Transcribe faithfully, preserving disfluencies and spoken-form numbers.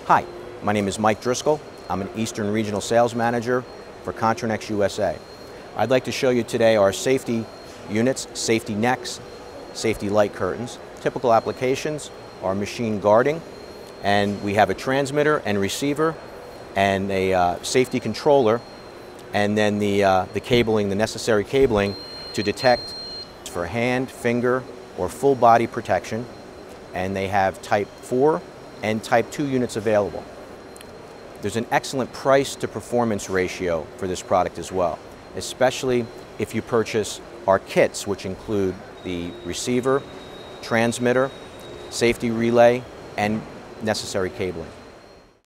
Hi, my name is Mike Driscoll. I'm an Eastern Regional Sales Manager for Contronex U S A. I'd like to show you today our safety units, safety necks, safety light curtains. Typical applications are machine guarding, and we have a transmitter and receiver and a uh, safety controller, and then the, uh, the cabling, the necessary cabling to detect for hand, finger, or full body protection. And they have type four and type two units available. There's an excellent price to performance ratio for this product as well, especially if you purchase our kits, which include the receiver, transmitter, safety relay, and necessary cabling.